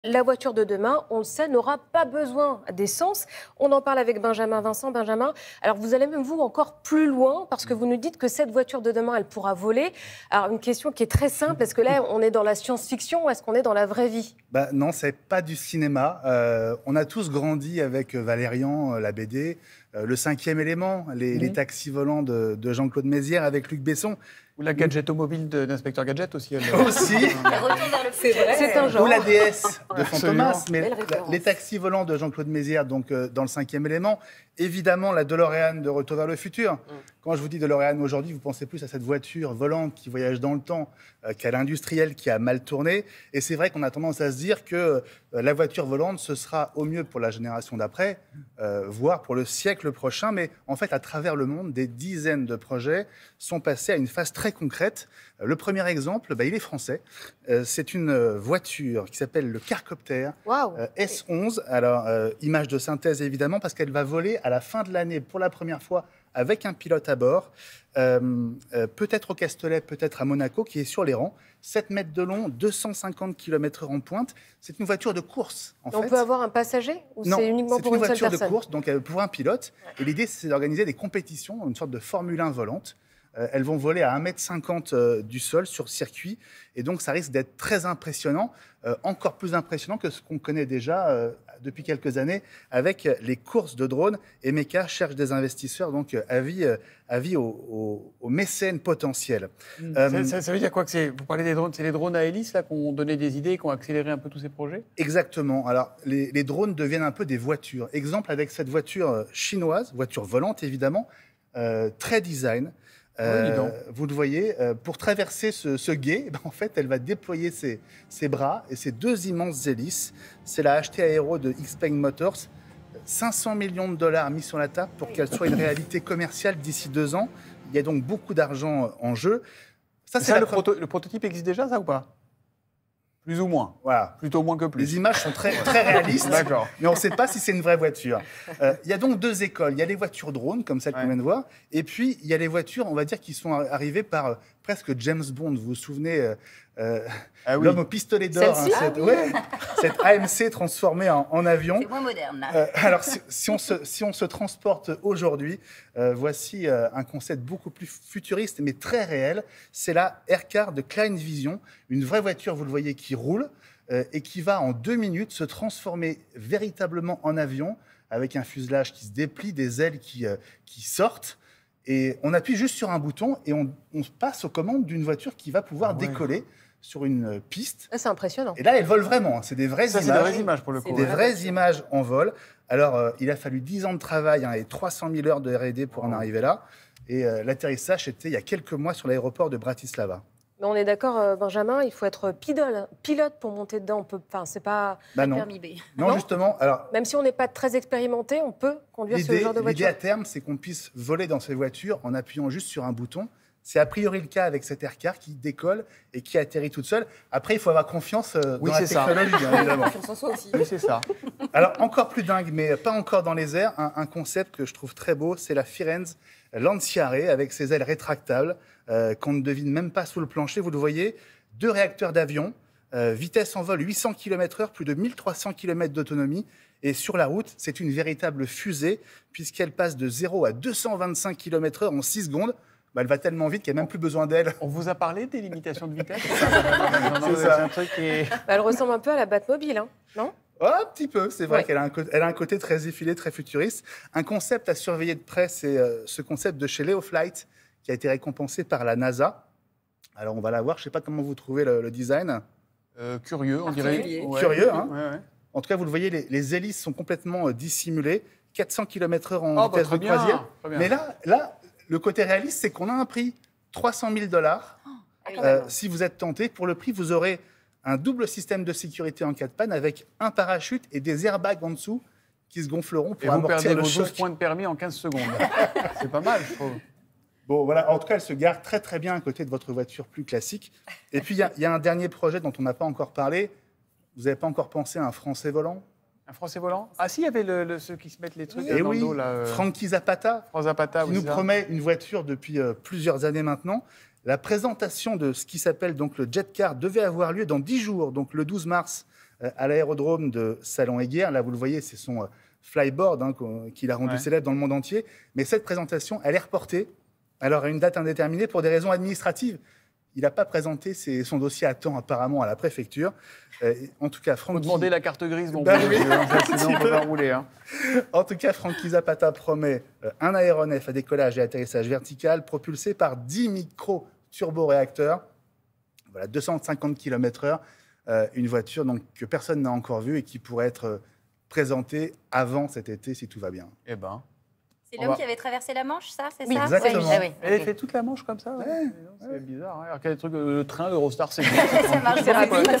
La voiture de demain, on le sait, n'aura pas besoin d'essence. On en parle avec Benjamin Vincent. Benjamin, alors vous allez même vous encore plus loin parce que vous nous dites que cette voiture de demain, elle pourra voler. Alors une question qui est très simple, est-ce que là, on est dans la science-fiction ou est-ce qu'on est dans la vraie vie? Non, c'est pas du cinéma. On a tous grandi avec Valérian, la BD, le cinquième élément, les taxis volants de Jean-Claude Mézières avec Luc Besson. Ou la gadgetomobile d'inspecteur Gadget aussi. Aussi. C'est vrai. C'est un genre. Ou la DS de Fantomas. Absolument. Mais Belle référence. les taxis volants de Jean-Claude Mézières, donc dans le cinquième élément. Évidemment, la DeLorean de Retour vers le futur. Quand je vous dis DeLorean aujourd'hui, vous pensez plus à cette voiture volante qui voyage dans le temps qu'à l'industriel qui a mal tourné. Et c'est vrai qu'on a tendance à se dire que la voiture volante, ce sera au mieux pour la génération d'après, voire pour le siècle prochain. Mais en fait, à travers le monde, des dizaines de projets sont passés à une phase très concrète. Le premier exemple, il est français. C'est une voiture qui s'appelle le Carcopter Waouh. S11. Alors, image de synthèse évidemment, parce qu'elle va voler à la fin de l'année pour la première fois avec un pilote à bord, peut-être au Castellet, peut-être à Monaco, qui est sur les rangs. 7 mètres de long, 250 km/h en pointe. C'est une voiture de course, en On fait. peut avoir un passager ou Non, c'est uniquement c'est pour une seule voiture personne? de course, donc pour un pilote. Et l'idée, c'est d'organiser des compétitions, une sorte de Formule 1 volante. Elles vont voler à 1,50 m du sol sur circuit. Et donc, ça risque d'être très impressionnant, encore plus impressionnant que ce qu'on connaît déjà depuis quelques années avec les courses de drones. Et Meka cherche des investisseurs, donc avis aux mécènes potentiels. Ça veut dire quoi que c'est? Vous parlez des drones, c'est les drones à hélice là, qui ont donné des idées, qui ont accéléré un peu tous ces projets? Exactement. Alors, les drones deviennent un peu des voitures. Exemple avec cette voiture chinoise, voiture volante évidemment, très design. Oui, dis donc. Vous le voyez, pour traverser ce gué, en fait, elle va déployer ses bras et ses deux immenses hélices. C'est la HT Aero de Xpeng Motors. 500 millions de dollars mis sur la table pour qu'elle soit une réalité commerciale d'ici 2 ans. Il y a donc beaucoup d'argent en jeu. Ça, le prototype existe déjà, ça ou pas? Plus ou moins. Voilà. Plutôt moins que plus. Les images sont très, très réalistes, D'accord. mais on ne sait pas si c'est une vraie voiture. Il y a donc deux écoles. Il y a les voitures drones, comme celle qu'on vient de voir, et puis il y a les voitures, on va dire, qui sont arrivées par presque James Bond. Vous vous souvenez, Ah oui. l'homme au pistolet d'or, Celle-ci cette AMC transformée en avion. C'est moins moderne, là. Alors, si on se transporte aujourd'hui, voici un concept beaucoup plus futuriste, mais très réel. C'est la Aircar de Klein Vision, une vraie voiture, vous le voyez, qui roule et qui va en 2 minutes se transformer véritablement en avion, avec un fuselage qui se déplie, des ailes qui sortent. Et on appuie juste sur un bouton et on passe aux commandes d'une voiture qui va pouvoir décoller sur une piste. C'est impressionnant. Et là, elle vole vraiment. C'est des vraies Ça, images. c'est des vraies images pour le coup. Des vraies images en vol. Alors, il a fallu 10 ans de travail et 300 000 heures de R&D pour en arriver là. Et l'atterrissage était il y a quelques mois sur l'aéroport de Bratislava. Mais on est d'accord, Benjamin, il faut être pilote pour monter dedans. On peut, enfin, c'est pas. Non. Permis B. Non, justement. Alors, Même si on n'est pas très expérimenté, on peut conduire ce genre de l'idée voiture. à terme, c'est qu'on puisse voler dans ces voitures en appuyant juste sur un bouton. C'est a priori le cas avec cette Aircar qui décolle et qui atterrit toute seule. Après, il faut avoir confiance dans Oui, la c'est ça. technologie, hein, évidemment. Confiance en soi aussi. Oui, c'est ça. Alors, encore plus dingue, mais pas encore dans les airs, un concept que je trouve très beau, c'est la Firenze Lanciare avec ses ailes rétractables qu'on ne devine même pas sous le plancher. Vous le voyez, 2 réacteurs d'avion, vitesse en vol 800 km/h, plus de 1300 km d'autonomie. Et sur la route, c'est une véritable fusée puisqu'elle passe de 0 à 225 km/h en 6 secondes. Elle va tellement vite qu'il n'y a même plus besoin d'elle. On vous a parlé des limitations de vitesse? C'est C'est ça. un truc qui est... Elle ressemble un peu à la Batmobile, hein, non? Oh, un petit peu, c'est vrai Ouais. qu'elle a un côté très effilé, très futuriste. Un concept à surveiller de près, c'est ce concept de chez Leoflight, qui a été récompensé par la NASA. Alors, on va la voir. Je ne sais pas comment vous trouvez le design. Curieux, on dirait. Particulier. Curieux, hein. Ouais. En tout cas, vous le voyez, les hélices sont complètement dissimulées. 400 km/h en vitesse très de bien, croisière. très bien. Mais là, le côté réaliste, c'est qu'on a un prix 300 000 dollars. Si vous êtes tenté, pour le prix, vous aurez un double système de sécurité en cas de panne avec un parachute et des airbags en dessous qui se gonfleront Et pour vous amortir perdez le vos choc. 12 points de permis en 15 secondes. C'est pas mal, je trouve. Bon, voilà. En tout cas, elle se gare très très bien à côté de votre voiture plus classique. Et puis, il y a un dernier projet dont on n'a pas encore parlé. Vous n'avez pas encore pensé à un Français volant? Un Français volant? Ah si, il y avait ceux qui se mettent les trucs Et dans oui, le dos, là. Frankie Zapata, Franz Zapata, qui oui, nous c'est ça. promet une voiture depuis plusieurs années maintenant. La présentation de ce qui s'appelle donc le Jet Car devait avoir lieu dans 10 jours, donc le 12 mars à l'aérodrome de Salon-et-Guerre. Là, vous le voyez, c'est son flyboard qui l'a rendu célèbre dans le monde entier. Mais cette présentation, elle est reportée alors à une date indéterminée pour des raisons administratives. Il n'a pas présenté son dossier à temps, apparemment, à la préfecture. En tout cas, Franck... Faut demander la carte grise, mon Bah bon oui. monsieur, hein, sinon on peut pas rouler. Hein. En tout cas, Francky Zapata promet un aéronef à décollage et atterrissage vertical propulsé par 10 micro-turboréacteurs. Voilà, 250 km/h. Une voiture donc, que personne n'a encore vue et qui pourrait être présentée avant cet été, si tout va bien. Eh ben. C'est l'homme qui avait traversé la Manche, ça, c'est Oui, ça? exactement. Oui, oui, Elle a ok. fait toute la Manche comme ça. Ouais. C'est bizarre. Hein. Alors, quel truc, le train, l'Eurostar, c'est Ça marche C'est beaucoup. rapide.